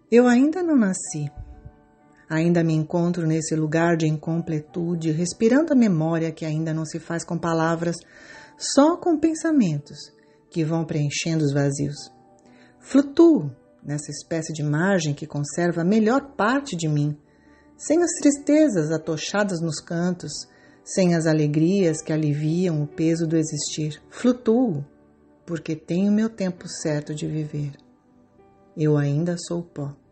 Eu ainda não nasci. Ainda me encontro nesse lugar de incompletude, respirando a memória que ainda não se faz com palavras, só com pensamentos que vão preenchendo os vazios. Flutuo nessa espécie de margem que conserva a melhor parte de mim, sem as tristezas atochadas nos cantos, sem as alegrias que aliviam o peso do existir. Flutuo, porque tenho meu tempo certo de viver. Eu ainda sou pó.